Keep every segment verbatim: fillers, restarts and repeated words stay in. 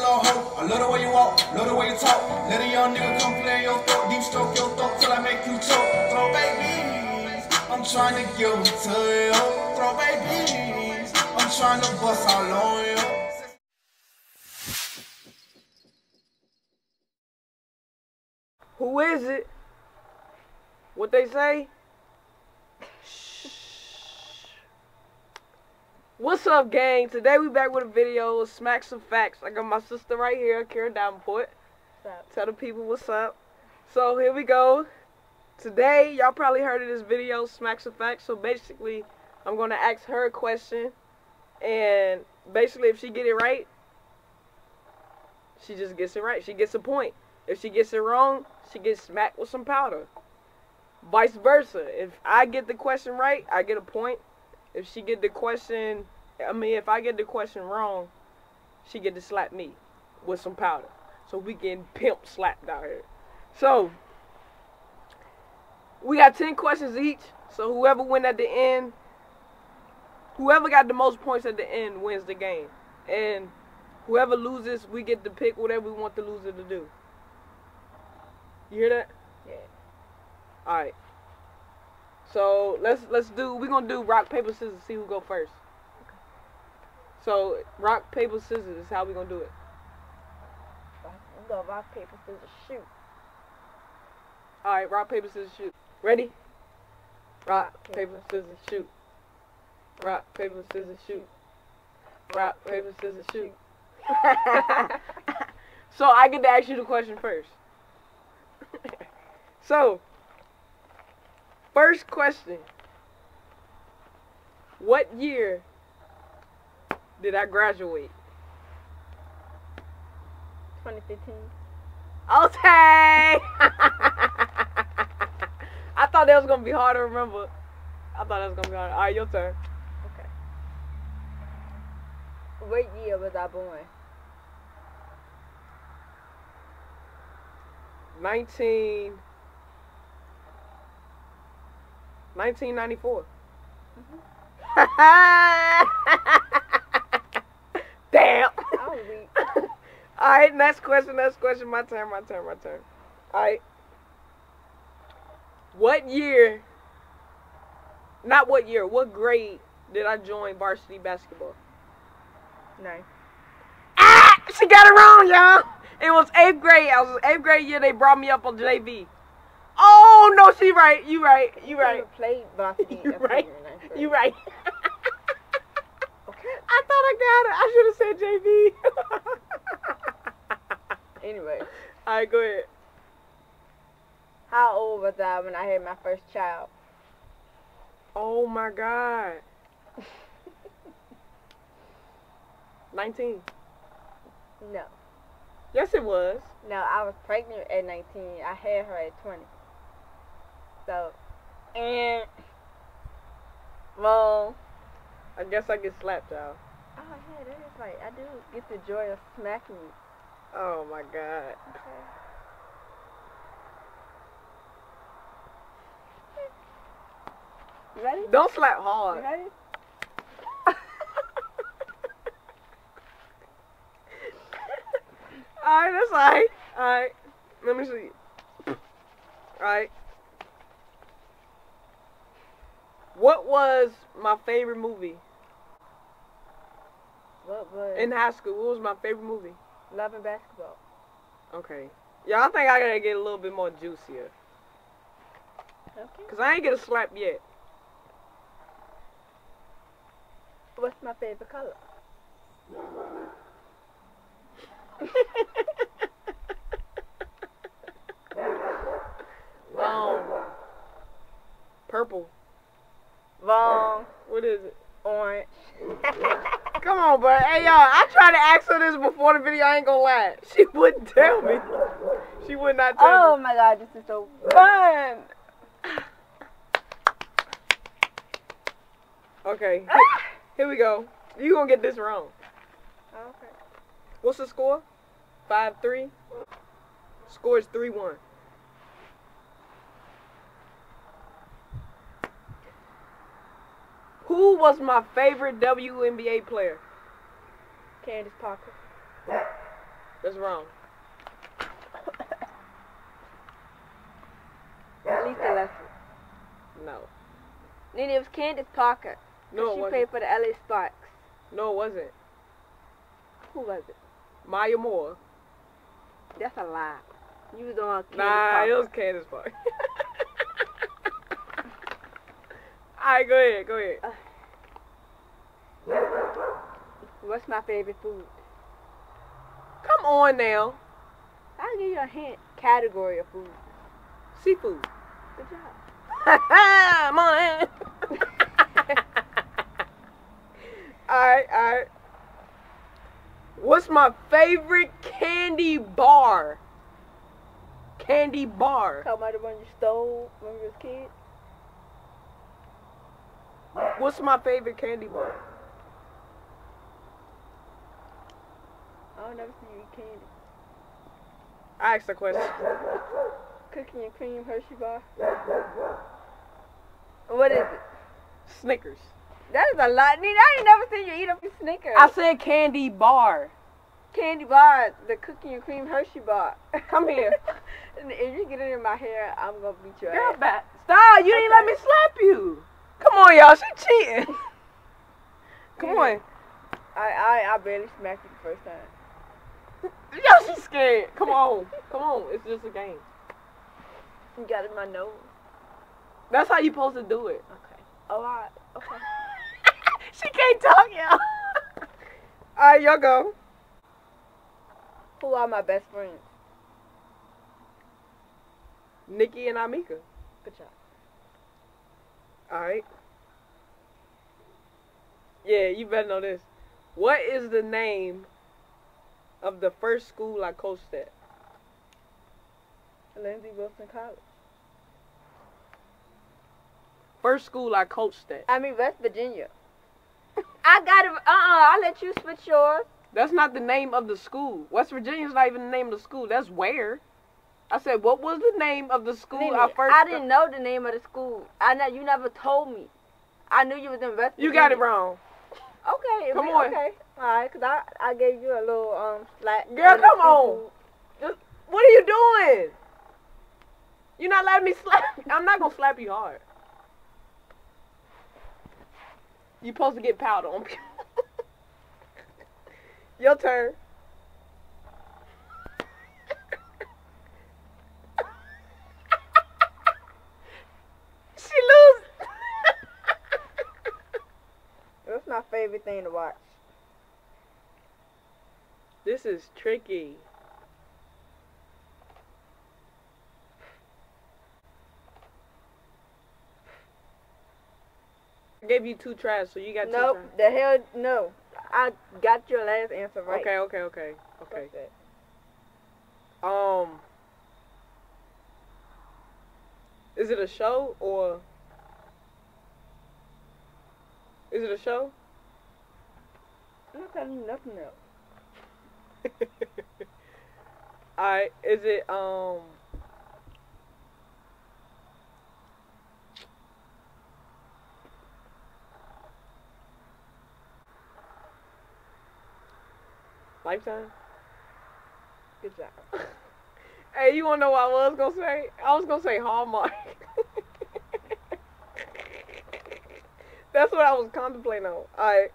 little hoe. I love the way you walk, love the way you talk. Let a young nigga come play in your throat, deep stroke your throat till I make you choke. Throw babies, I'm trying to give them to you. Throw babies, I'm trying to bust all on you. Who is it? What they say? Shh. What's up, gang? Today we back with a video. Smack some facts. I got my sister right here, Kara Davenport. What's up? Tell the people what's up. So here we go. Today, y'all probably heard of this video, Smack some facts. So basically, I'm gonna ask her a question, and basically, if she get it right, she just gets it right. She gets a point. If she gets it wrong, she gets smacked with some powder. Vice versa. If I get the question right, I get a point. If she get the question, I mean, if I get the question wrong, she get to slap me with some powder. So we getting pimp slapped out here. So, we got ten questions each. So whoever win at the end, whoever got the most points at the end wins the game. And whoever loses, we get to pick whatever we want the loser to do. You hear that? Yeah. All right. So let's let's do. We're gonna do rock paper scissors. See who go first. Okay. So rock paper scissors is how we gonna do it. We go rock paper scissors shoot. All right. Rock paper scissors shoot. Ready? Rock paper scissors shoot. Rock paper scissors shoot. Rock paper scissors shoot. So I get to ask you the question first. So, first question. What year did I graduate? twenty fifteen. Okay! I thought that was going to be hard to remember. I thought that was going to be hard. Alright, your turn. Okay. What year was I born? Nineteen... nineteen ninety-four. Mm-hmm. Damn. I'm weak. Alright, next question, next question. My turn, my turn, my turn. Alright. What year, not what year, what grade did I join varsity basketball? Nine. Ah! She got it wrong, y'all. It was eighth grade. I was eighth grade year they brought me up on J V. Oh, no, she right. You right. You right. Played varsity. You right. You right. Okay. I thought I got it. I should have said J V. Anyway. Alright, go ahead. How old was I when I had my first child? Oh my God. nineteen. No. Yes, it was. No, I was pregnant at nineteen. I had her at twenty. So, and, well, I guess I get slapped, y'all. oh yeah, that is right. I do get the joy of smacking you. Oh my God. Okay. You ready? Don't slap You hard. ready? Alright, that's alright. Alright. Let me see. Alright. What was my favorite movie? What was In high school, what was my favorite movie? Love and Basketball? Okay. Yeah, I think I gotta get a little bit more juicier. Okay. Cause I ain't get a slap yet. What's my favorite color? um, purple. Wrong. What is it? Orange. Come on, bro. Hey, y'all. I tried to ask her this before the video. I ain't gonna lie. She wouldn't tell me. She would not tell Oh me. my God, this is so fun. Okay. Here we go. You gonna get this wrong. Okay. What's the score? five three. Score is three one. Who was my favorite W N B A player? Candace Parker. That's wrong. Lisa Leslie. No. Nene, it was Candace Parker. No, it She wasn't. played for the L A Sparks. No, it wasn't. Who was it? Maya Moore. That's a lie. You was on Candace Nah, Parker. it was Candace Parker. Alright, go ahead, go ahead. What's my favorite food? Come on now. I'll give you a hint. Category of food. Seafood. Good job. Come on in. Alright, alright. What's my favorite candy bar? Candy bar. Talking about the one you stole when you was a kid? What's my favorite candy bar? I don't never see you eat candy. I asked a question. Cookie and cream Hershey bar. What is it? Snickers. That is a lot. Nina, I ain't never seen you eat a Snickers. I said candy bar. Candy bar, the cookie and cream Hershey bar. Come here. And if you get it in my hair, I'm gonna beat your Girl, ass. back. Stop. You didn't let me slap you. Come on, y'all. She cheating. Come on. I, I I barely smacked you the first time. Yo, she's scared. Come on. Come on. It's just a game. You got it in my nose. That's how you supposed to do it. Okay. Oh, alright. Okay. She can't talk, y'all. Alright, y'all go. Who are my best friends? Nikki and Amika. Good job. Alright. Yeah, you better know this. What is the name of the first school I coached at? Lindsay Wilson College. First school I coached at. I mean West Virginia. I got it. Uh uh I let you switch yours. That's not the name of the school. West Virginia's not even the name of the school. That's where. I said, what was the name of the school Nene, I first I didn't know the name of the school. I know you never told me. I knew you was in West Virginia. You got it wrong. Okay. Come we- on. Okay. All right. Cause I I gave you a little um slack. Girl, the come on. seafood. Just, what are you doing? You're not letting me slap. I'm not gonna slap you hard. You supposed to get powder on me. Your turn. She lose. What's my favorite thing to watch? This is tricky. I gave you two tries, so you got Nope. two tries. The hell no. I got your last answer right. Okay, okay, okay, okay. Fuck that. Um, is it a show or is it a show? I'm not telling you nothing else. Alright, is it um Lifetime? Good job. Hey, you wanna know what I was gonna say? I was gonna say Hallmark. That's what I was contemplating on. Alright.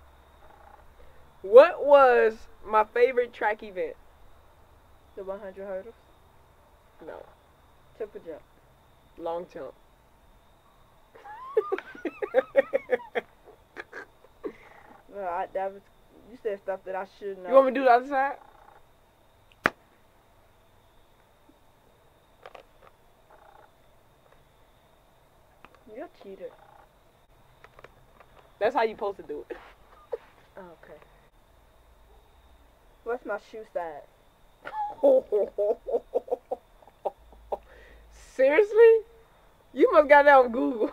What was my favorite track event? The one hundred hurdles. No. Triple jump. Long jump. Well, I, that was, you said stuff that I should know. You want me to do the other side? You're a cheater. That's how you supposed to do it. Okay. What's my shoe size? Seriously? You must got that on Google.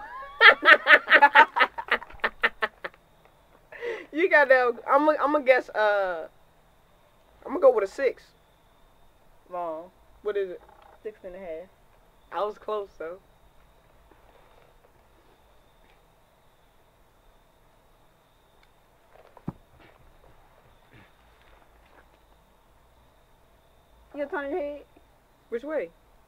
You got that. On, I'm gonna I'm gonna guess. Uh, I'm gonna go with a six. Wrong. What is it? Six and a half. I was close though. You turn your head. Which way?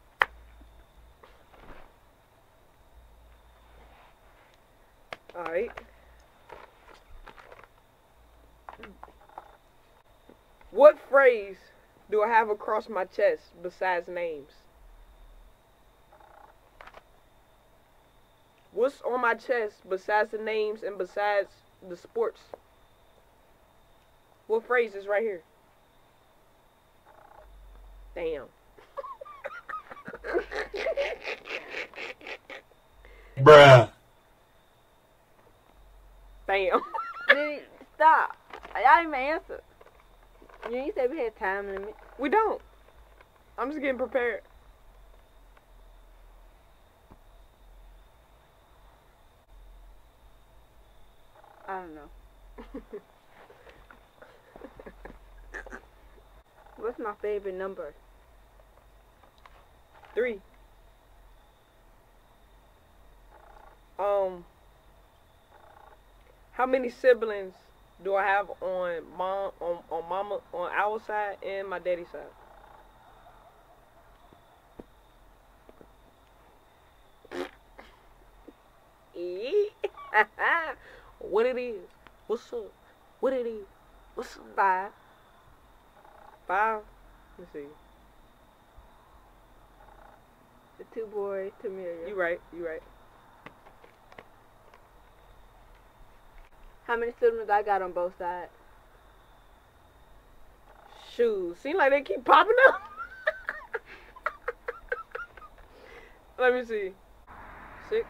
Alright. What phrase do I have across my chest besides names? What's on my chest besides the names and besides the sports? What phrase is right here? Damn. Bruh. Damn. Dude, stop. I didn't even answer. You ain't said we had time limit. We don't. I'm just getting prepared. I don't know. What's my favorite number? Three. Um, how many siblings do I have on mom, on, on mama, on our side and my daddy's side? What it is? What's up? What it is? What's up? Five. Five? Let's see. The two boys, Tamiria. You right. You right. How many siblings I got on both sides? Shoes. Seem like they keep popping up. Let me see. Six.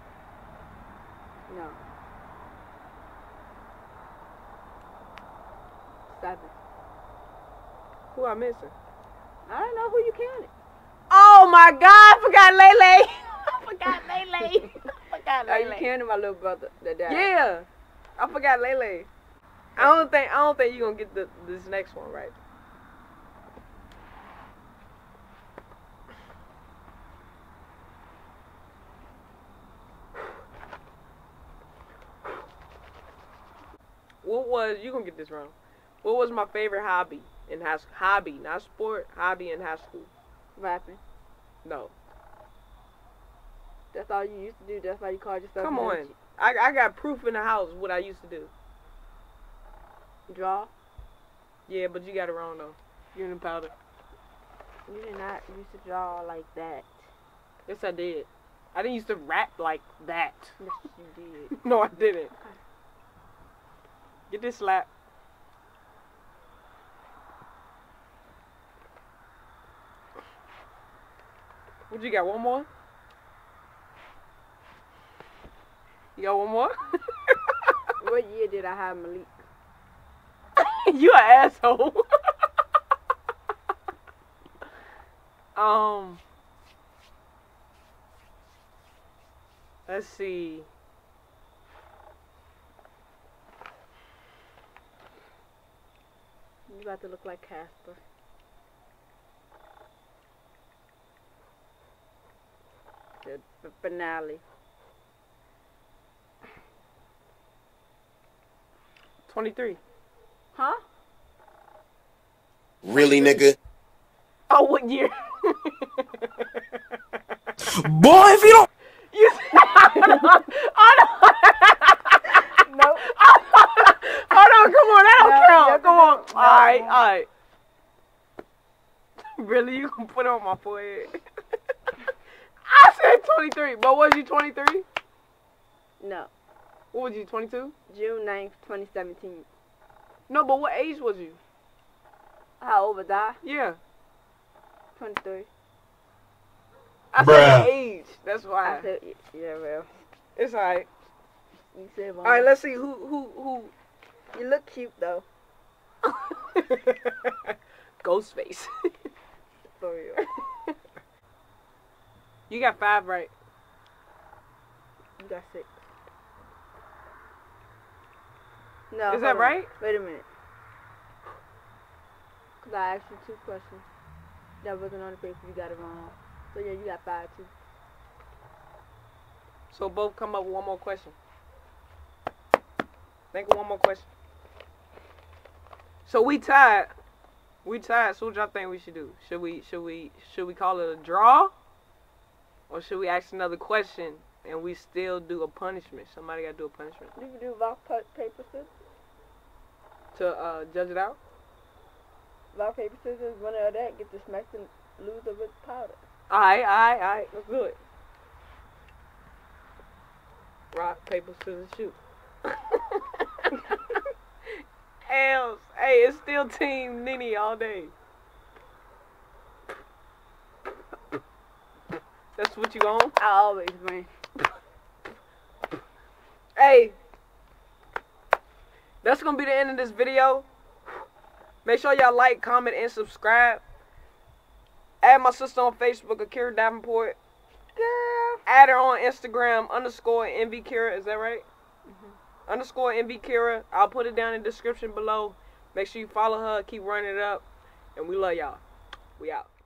No. Seven. Who I missing? I don't know who you counted. Oh my God! I forgot Lele. I forgot Lele. I forgot Are you Lele. counting my little brother that died? Yeah, I forgot Lele. I don't think I don't think you gonna get the this next one right. What was you gonna get this wrong? What was my favorite hobby in high school? Hobby, not sport. Hobby in high school. Rapping. No. That's all you used to do. That's why you called yourself. Come a on. Gucci. I I got proof in the house what I used to do. Draw. Yeah, but you got it wrong though. You're in powder. You did not used to draw like that. Yes, I did. I didn't used to rap like that. Yes, you did. No, I didn't. Get this slap. What you got? One more? You got one more? What year did I have Malik? You an asshole. um. Let's see. You about to look like Casper. The, the finale. twenty-three. Huh? Really, nigga? Oh, what year? Boy, if you don't. You hold on. Nope. Hold on, come on, that don't No, count. yes, Come it on. is. All right, No. all right. Really, you can put it on my forehead? I said twenty-three, but was you twenty-three? No. What was you, twenty-two? June ninth, twenty seventeen. No, but what age was you? How old was I? Yeah. twenty-three. I Bruh. said age. That's why. I said, yeah, well. It's all right. You said All right, let's see who who who. You look cute, though. Ghostface. For real. You got five right. You got six. No. Is that hold on. right? Wait a minute. Because I asked you two questions. That wasn't on the paper. You got it wrong. So, yeah, you got five, too. So both come up with one more question. Think of one more question. So we tied We tied. So what y'all think we should do? Should we should we should we call it a draw? Or should we ask another question and we still do a punishment? Somebody gotta do a punishment. You can do rock, paper, scissors. To uh, judge it out? Rock, paper, scissors, winner of that get to smack the loser with powder. Alright, alright, alright. Let's do it. Rock, paper, scissors, shoot. Hells. Hey, it's still Team Nini all day. That's what you on? I always win. Hey. That's going to be the end of this video. Make sure y'all like, comment, and subscribe. Add my sister on Facebook, Akira Davenport. Girl. Add her on Instagram, underscore M V Kira. Is that right? Mm-hmm. Underscore M V Kira. I'll put it down in the description below. Make sure you follow her. Keep running it up. And we love y'all. We out.